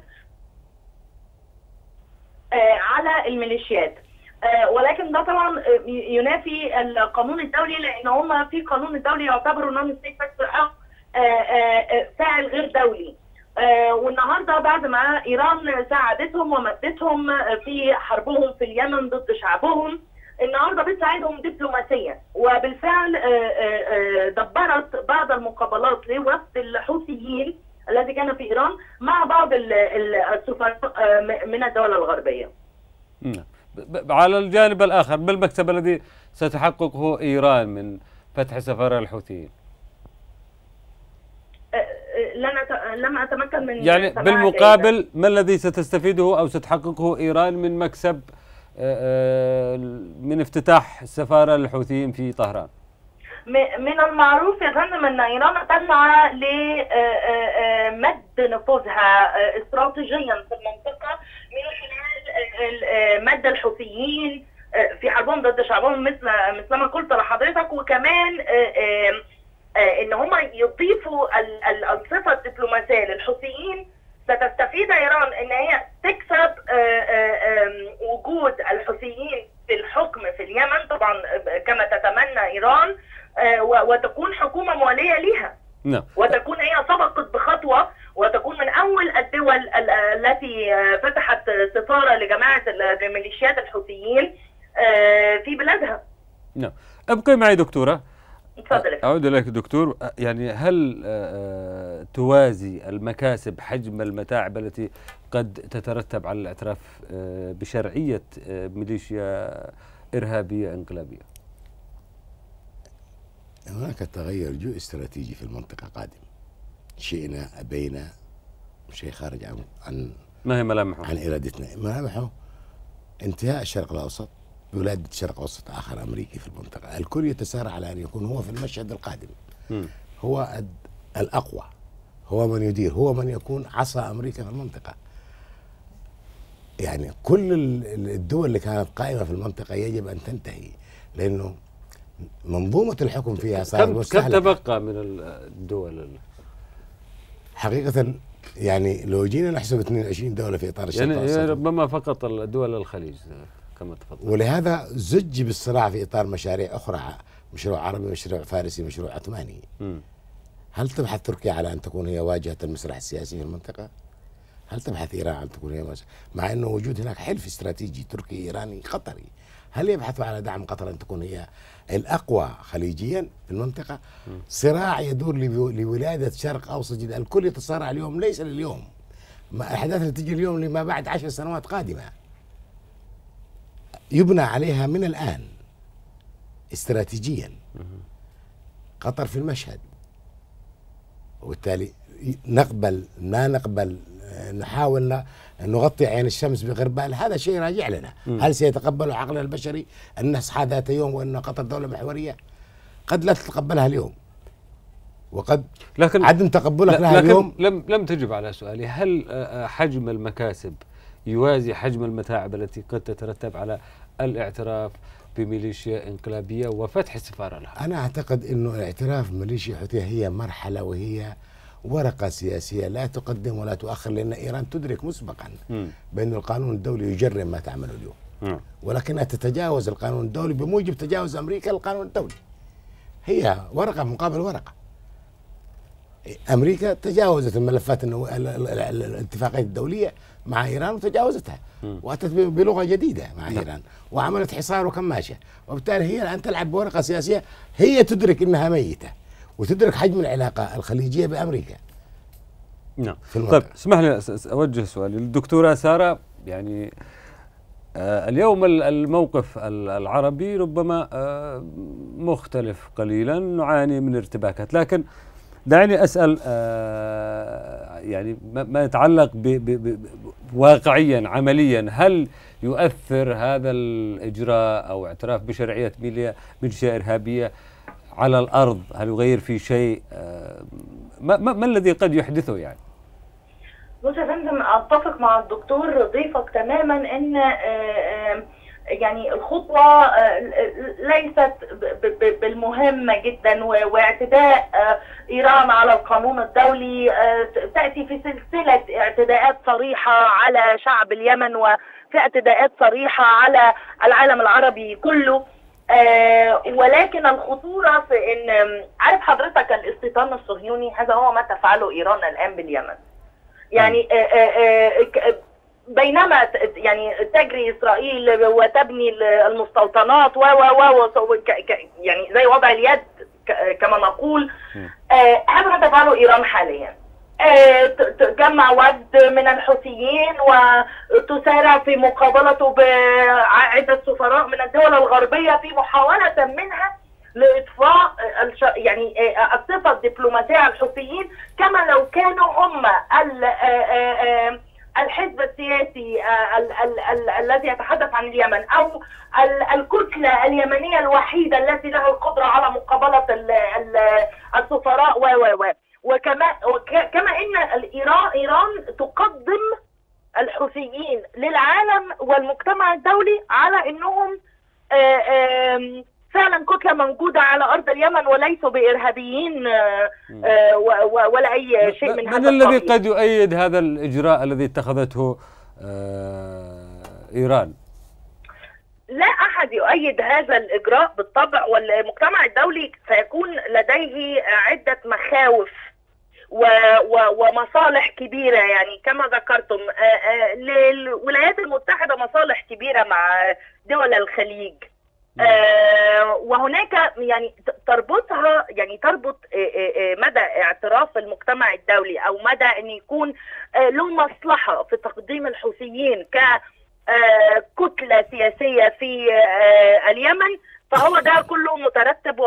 على الميليشيات، ولكن ده طبعا ينافي القانون الدولي، لان هم في القانون الدولي يعتبروا نون ستيت فاكتور او فاعل غير دولي. والنهارده بعد ما ايران ساعدتهم ومدتهم في حربهم في اليمن ضد شعبهم، النهارده بتساعدهم دبلوماسيا، وبالفعل دبرت بعض المقابلات لوفد الحوثيين الذي كان في ايران مع بعض السفراء من الدول الغربيه. على الجانب الآخر، ما المكسب الذي ستحققه إيران من فتح سفارة الحوثيين؟ لم أتمكن من يعني بالمقابل ما الذي ستستفيده أو ستحققه إيران من مكسب من افتتاح السفارة للحوثيين في طهران؟ من المعروف يا فندم أن إيران تسعى لمد نفوذها استراتيجيا في المنطقة من خلال مد الحوثيين في حربهم ضد شعبهم مثل ما قلت لحضرتك، وكمان ان هم يضيفوا الصفه الدبلوماسيه للحوثيين. ستستفيد ايران ان هي تكسب وجود الحوثيين في الحكم في اليمن طبعا كما تتمنى ايران، وتكون حكومه مواليه لها. نعم. وتكون هي سبقت بخطوه وتكون من أول الدول التي فتحت سفارة لجماعة الميليشيات الحوثيين في بلادها. نعم. أبقي معي دكتورة. تفضل. أعود إليك دكتور. يعني هل توازي المكاسب حجم المتاعب التي قد تترتب على الاعتراف بشرعية ميليشيا إرهابية انقلابية؟ هناك تغير جو استراتيجي في المنطقة قادم، شئنا أبينا، شيء خارج عن ما هي ملامحه؟ عن إرادتنا. ملامحه انتهاء الشرق الأوسط بولادة شرق أوسط آخر أمريكي في المنطقة. الكل يتسارع على أن يكون هو في المشهد القادم، هو الأقوى، هو من يدير، هو من يكون عصا أمريكا في المنطقة. يعني كل الدول اللي كانت قائمة في المنطقة يجب أن تنتهي، لأنه منظومة الحكم فيها صارت مستهلكة. كم تبقى من الدول؟ حقيقة يعني لو جينا نحسب 22 دولة في إطار الشرق الأوسط، يعني ربما فقط دول الخليج كما تفضل. ولهذا زج بالصراع في إطار مشاريع أخرى، مشروع عربي، مشروع فارسي، مشروع عثماني. هل تبحث تركيا على أن تكون هي واجهة المسرح السياسي في المنطقة؟ هل تبحث إيران عن تكون هي مع أنه وجود هناك حلف استراتيجي تركي إيراني قطري؟ هل يبحثوا على دعم قطر أن تكون هي الأقوى خليجيا في المنطقة؟ صراع يدور لولادة شرق أوسط جدا. الكل يتصارع اليوم، ليس لليوم، الأحداث اللي تجي اليوم لما بعد 10 سنوات قادمة يبنى عليها من الآن استراتيجيا. قطر في المشهد، وبالتالي نقبل ما نقبل، نحاول نغطي عين الشمس بغربال، هذا شيء راجع لنا. هل سيتقبل عقلنا البشري أن نصحى ذات يوم وأن قطر دولة محورية؟ قد لا تتقبلها اليوم، وقد لكن عدم تقبلك لها اليوم. لم تجب على سؤالي، هل حجم المكاسب يوازي حجم المتاعب التي قد تترتب على الاعتراف بميليشيا انقلابية وفتح السفارة لها؟ أنا أعتقد أنه الاعتراف بميليشيا حوثية هي مرحلة، وهي ورقة سياسية لا تقدم ولا تؤخر، لأن إيران تدرك مسبقا بأن القانون الدولي يجرم ما تعمله اليوم، ولكنها تتجاوز القانون الدولي بموجب تجاوز أمريكا للقانون الدولي. هي ورقة مقابل ورقة. أمريكا تجاوزت الملفات الاتفاقية الدولية مع إيران وتجاوزتها، وأتت بلغة جديدة مع إيران، وعملت حصار وكماشة، وبالتالي هي الآن تلعب بورقة سياسية. هي تدرك أنها ميتة، وتدرك حجم العلاقة الخليجية بأمريكا. نعم. طيب اسمح لي أوجه سؤالي للدكتورة سارة. يعني اليوم الموقف العربي ربما مختلف قليلا، نعاني من ارتباكات، لكن دعني أسأل يعني ما يتعلق واقعيا عمليا، هل يؤثر هذا الإجراء أو اعتراف بشرعية ميليشيا إرهابية على الأرض؟ هل يغير في شيء؟ ما الذي قد يحدثه يعني؟ بص يا فندم، اتفق مع الدكتور ضيفك تماما ان يعني الخطوه ليست بالمهمه جدا، واعتداء ايران على القانون الدولي تاتي في سلسله اعتداءات صريحه على شعب اليمن، وفي اعتداءات صريحه على العالم العربي كله. ولكن الخطوره في ان، عارف حضرتك، الاستيطان الصهيوني هذا هو ما تفعله ايران الان باليمن. يعني بينما يعني تجري اسرائيل وتبني المستوطنات يعني زي وضع اليد كما نقول، هذا ما تفعله ايران حاليا. تجمع ود من الحوثيين وتسارع في مقابلته بعدة سفراء من الدول الغربية في محاولة منها لإطفاء يعني الصفة الدبلوماسية على الحوثيين، كما لو كانوا هم الحزب السياسي الذي يتحدث عن اليمن، أو الكتلة اليمنية الوحيدة التي لها القدرة على مقابلة السفراء كما ان ايران تقدم الحوثيين للعالم والمجتمع الدولي على انهم فعلا كتلة موجودة على ارض اليمن وليسوا بارهابيين ولا اي شيء من هذا. من الذي قد يؤيد هذا الاجراء الذي اتخذته ايران؟ لا احد يؤيد هذا الاجراء بالطبع، والمجتمع الدولي سيكون لديه عدة مخاوف ومصالح كبيرة. يعني كما ذكرتم للولايات المتحدة مصالح كبيرة مع دول الخليج، وهناك يعني تربطها، يعني تربط مدى اعتراف المجتمع الدولي او مدى ان يكون له مصلحة في تقديم الحوثيين ككتلة سياسية في اليمن فهو ده كله مترتب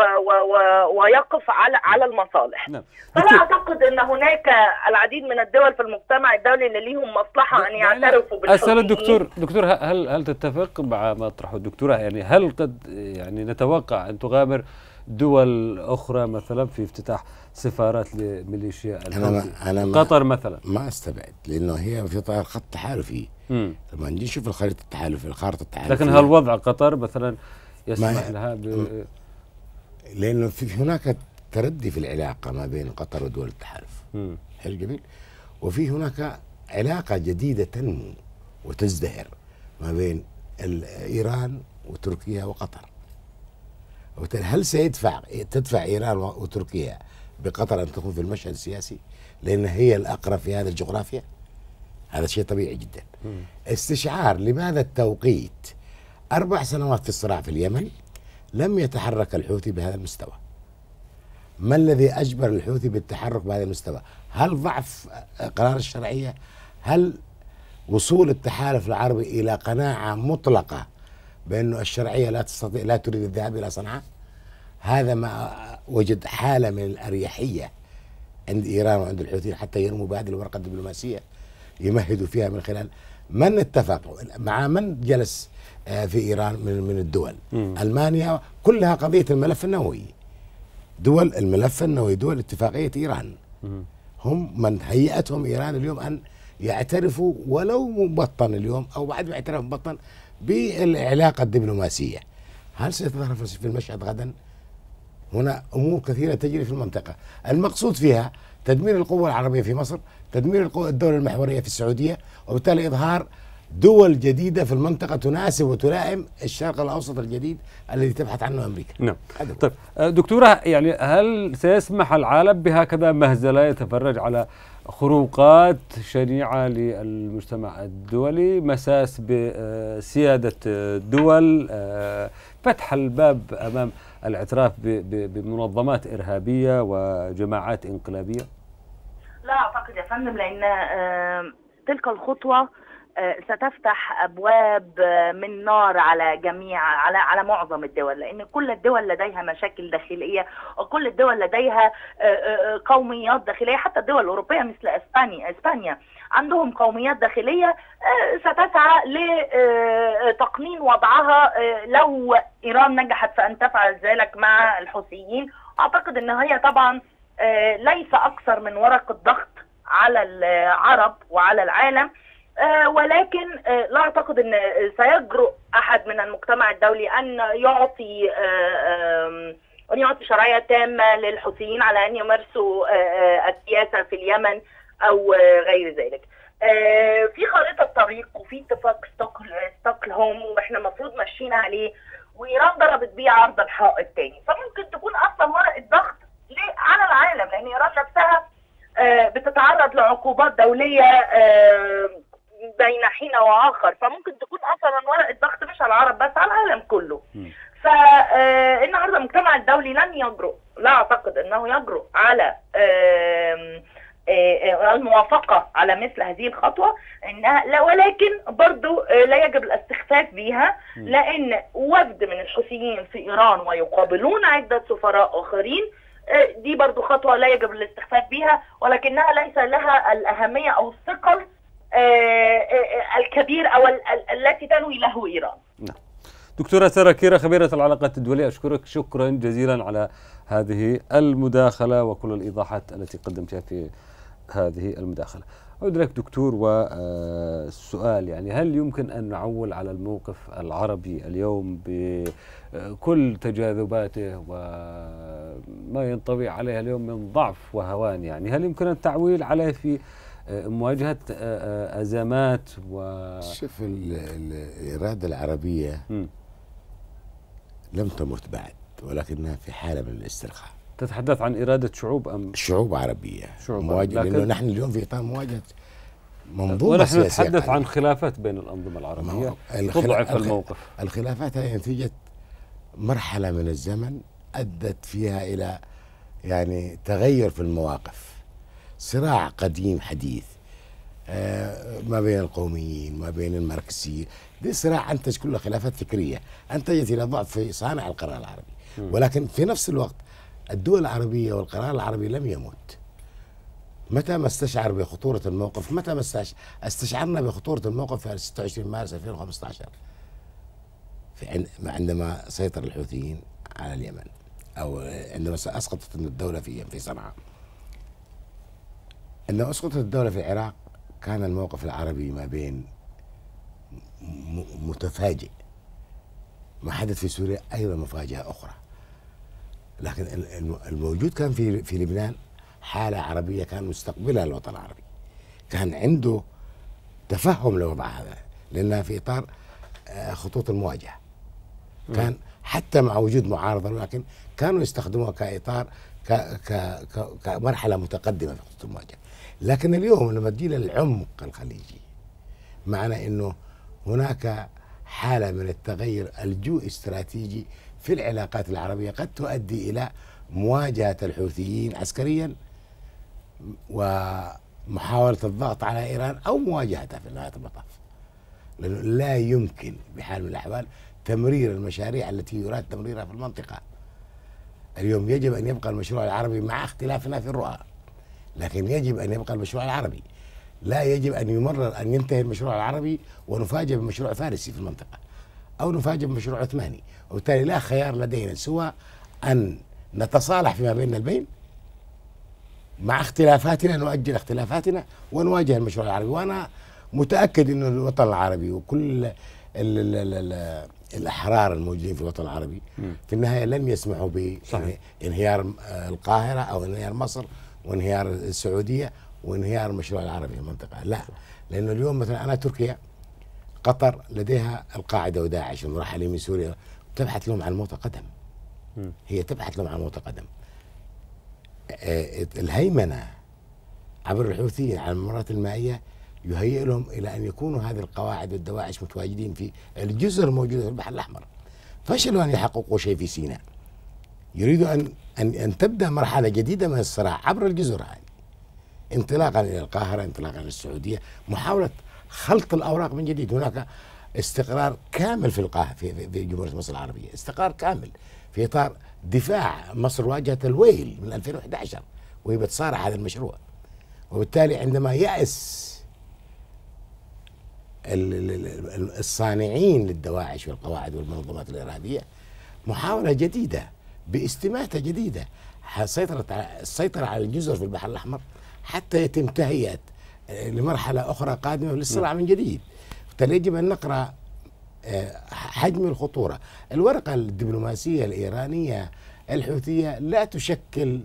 ويقف على المصالح. نعم. فلا اعتقد ان هناك العديد من الدول في المجتمع الدولي اللي ليهم مصلحه ان يعترفوا أسأل بالحوثيين. دكتور هل تتفق مع ما طرحه الدكتورة؟ يعني هل قد يعني نتوقع أن تغامر دول أخرى مثلا في افتتاح سفارات لميليشيا الحوثي؟ قطر مثلا ما استبعد، لأنه هي في طائر خط تحالفي. لما نجي نشوف الخريطة التحالفية، لكن هل وضع قطر مثلا يسمح لها لأنه في هناك تردي في العلاقة ما بين قطر ودول التحالف. حلو جميل. وفي هناك علاقة جديدة تنمو وتزدهر ما بين إيران وتركيا وقطر. هل تدفع إيران وتركيا بقطر أن تكون في المشهد السياسي لأن هي الأقرب في هذه الجغرافيا؟ هذا شيء طبيعي جدا. استشعار لماذا التوقيت 4 سنوات في الصراع في اليمن لم يتحرك الحوثي بهذا المستوى. ما الذي أجبر الحوثي بالتحرك بهذا المستوى؟ هل ضعف قرار الشرعية؟ هل وصول التحالف العربي إلى قناعة مطلقة بأنه الشرعية لا تريد الذهاب إلى صنعاء؟ هذا ما وجد حالة من الأريحية عند إيران وعند الحوثيين حتى يرموا بهذه الورقة الدبلوماسية يمهدوا فيها من خلال من اتفق مع من جلس في إيران من الدول. ألمانيا كلها قضية الملف النووي، دول الملف النووي، دول اتفاقية إيران، هم من هيئتهم إيران اليوم أن يعترفوا ولو مبطن اليوم أو بعد ما يعترف مبطن بالعلاقة الدبلوماسية. هل سيتظهر في المشهد غدا؟ هنا أمور كثيرة تجري في المنطقة، المقصود فيها تدمير القوة العربية في مصر، تدمير الدولة المحورية في السعودية، وبالتالي إظهار دول جديدة في المنطقة تناسب وتلائم الشرق الأوسط الجديد الذي تبحث عنه أمريكا. نعم. طيب دكتورة، يعني هل سيسمح العالم بهكذا مهزلة يتفرج على خروقات شنيعة للمجتمع الدولي، مساس بسيادة الدول، فتح الباب أمام الاعتراف بمنظمات إرهابية وجماعات انقلابية؟ لا أعتقد يا فندم، لأن تلك الخطوة ستفتح أبواب من نار على على معظم الدول، لأن كل الدول لديها مشاكل داخلية وكل الدول لديها قوميات داخلية. حتى الدول الأوروبية مثل إسبانيا عندهم قوميات داخلية ستسعى لتقنين وضعها لو إيران نجحت في أن تفعل ذلك مع الحوثيين. أعتقد أن هي طبعا ليس أكثر من ورقة ضغط على العرب وعلى العالم، ولكن لا أعتقد أن سيجرؤ أحد من المجتمع الدولي أن يعطي شرعية تامة للحوثيين على أن يمارسوا السياسة في اليمن أو غير ذلك. في خارطة طريق وفي اتفاق ستوكهولم وإحنا المفروض ماشيين عليه، وإيران ضربت بيه عرض الحائط تاني، فممكن تكون أصلا ورقة ضغط على العالم، لأن إيران نفسها بتتعرض لعقوبات دولية بين حين وآخر، فممكن تكون أصلا ورقة ضغط مش على العرب بس، على العالم كله. فالنهارده المجتمع الدولي لن يجرؤ، لا أعتقد أنه يجرؤ على الموافقة على مثل هذه الخطوة، لا، ولكن برضو لا يجب الاستخفاف بها، لأن وفد من الحوثيين في إيران ويقابلون عدة سفراء آخرين، دي برضو خطوة لا يجب الاستخفاف بها، ولكنها ليس لها الأهمية أو الثقل الكبير أو التي تنوي له إيران. دكتورة سارة كيرا، خبيرة العلاقات الدولية، أشكرك شكرا جزيلا على هذه المداخلة وكل الإيضاحات التي قدمتها في هذه المداخلة. أعود لك دكتور، والسؤال يعني هل يمكن أن نعول على الموقف العربي اليوم بكل تجاذباته وما ينطوي عليه اليوم من ضعف وهوان، يعني هل يمكن التعويل عليه في مواجهة أزمات شوف الإرادة العربية لم تمت بعد، ولكنها في حالة من الاسترخاء. تتحدث عن إرادة شعوب أم شعوب عربية؟ مواجهة، لأنه نحن اليوم في إطار مواجهة منظومة ونحن نتحدث عن خلافات بين الأنظمة العربية تضعف الموقف. الخلافات هي نتيجة مرحلة من الزمن أدت فيها إلى يعني تغير في المواقف، صراع قديم حديث. ما بين القوميين، ما بين الماركسيين. دي صراع أنتج كلها خلافات فكرية أنتجت إلى ضعف في صانع القرار العربي. ولكن في نفس الوقت الدول العربية والقرار العربي لم يمت. متى ما استشعر بخطورة الموقف، متى ما استشعرنا بخطورة الموقف في 26 مارس 2015 عندما سيطر الحوثيين على اليمن، أو عندما أسقطت الدولة في صنعاء. عندما أسقطت الدولة في العراق كان الموقف العربي ما بين متفاجئ. ما حدث في سوريا أيضا مفاجأة أخرى. لكن الموجود كان في لبنان حالة عربية كان مستقبلها الوطن العربي، كان عنده تفهم لوضع هذا، لأنها في إطار خطوط المواجهة. كان حتى مع وجود معارضة، لكن كانوا يستخدموها كإطار كمرحلة متقدمة في خطوط المواجهة. لكن اليوم لما تجي العمق الخليجي، معنى أنه هناك حالة من التغير الجو استراتيجي في العلاقات العربية قد تؤدي إلى مواجهة الحوثيين عسكريا ومحاولة الضغط على إيران أو مواجهتها في نهاية المطاف. لأنه لا يمكن بحال من الأحوال تمرير المشاريع التي يراد تمريرها في المنطقة. اليوم يجب أن يبقى المشروع العربي مع اختلافنا في الرؤى، لكن يجب أن يبقى المشروع العربي. لا يجب أن يمرر أن ينتهي المشروع العربي ونفاجئ بمشروع فارسي في المنطقة أو نفاجئ بمشروع عثماني، وبالتالي لا خيار لدينا سوى أن نتصالح فيما بيننا البين، مع اختلافاتنا نؤجل اختلافاتنا ونواجه المشروع العربي. وأنا متأكد أن الوطن العربي وكل الأحرار الموجودين في الوطن العربي في النهاية لن يسمحوا بانهيار القاهرة أو انهيار مصر وانهيار السعودية وانهيار المشروع العربي في المنطقة. لا، لأنه اليوم مثلا أنا تركيا، قطر لديها القاعدة وداعش المرحلين من سوريا، تبحث لهم عن موت قدم. هي تبحث لهم عن موت قدم. الهيمنة عبر الحوثيين على الممرات المائية يهيئ لهم إلى أن يكونوا هذه القواعد والدواعش متواجدين في الجزر الموجودة في البحر الأحمر. فشلوا أن يحققوا شيء في سيناء. يريدوا أن تبدأ مرحلة جديدة من الصراع عبر الجزر هذه، انطلاقا إلى القاهرة، انطلاقا إلى السعودية، محاولة خلط الأوراق من جديد. هناك استقرار كامل في القاهرة، في جمهورية مصر العربية، استقرار كامل في إطار دفاع مصر واجهت الويل من 2011 وهي بتصارع هذا المشروع. وبالتالي عندما يأس الصانعين للدواعش والقواعد والمنظمات الإرهابية، محاولة جديدة باستماتة جديدة، السيطرة على الجزر في البحر الأحمر حتى يتم تهيئة لمرحلة أخرى قادمة للصراع من جديد. بالتالي يجب أن نقرأ حجم الخطورة. الورقة الدبلوماسية الإيرانية الحوثية لا تشكل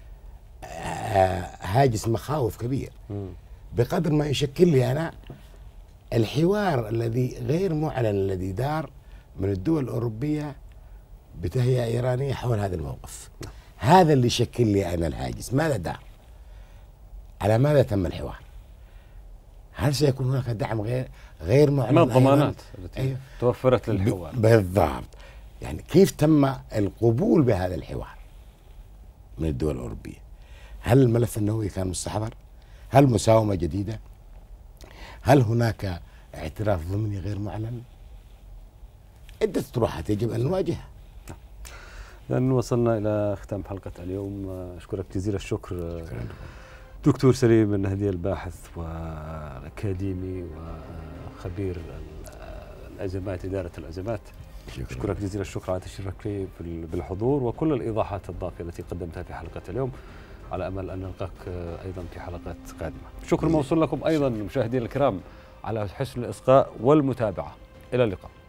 هاجس مخاوف كبير بقدر ما يشكل لي أنا الحوار الذي غير معلن الذي دار من الدول الأوروبية بتهيئة إيرانية حول هذا الموقف. هذا اللي شكل لي أنا الهاجس. ماذا دار؟ على ماذا تم الحوار؟ هل سيكون هناك دعم غير معلن؟ ما الضمانات التي توفرت للحوار؟ بالضبط. يعني كيف تم القبول بهذا الحوار من الدول الأوروبية؟ هل الملف النووي كان مستحضر؟ هل مساومة جديدة؟ هل هناك اعتراف ضمني غير معلن؟ عدة طروحات يجب أن نواجهها. لأن وصلنا إلى ختام حلقة اليوم. أشكرك جزيل الشكر دكتور سليم النهدي، الباحث والأكاديمي وخبير الأزمات، إدارة الأزمات. أشكرك جزيل الشكر على تشريفك بالحضور وكل الإيضاحات الضافية التي قدمتها في حلقة اليوم، على أمل أن نلقاك أيضا في حلقات قادمة. شكر موصول لكم أيضا مشاهدينا الكرام على حسن الإصغاء والمتابعة. إلى اللقاء.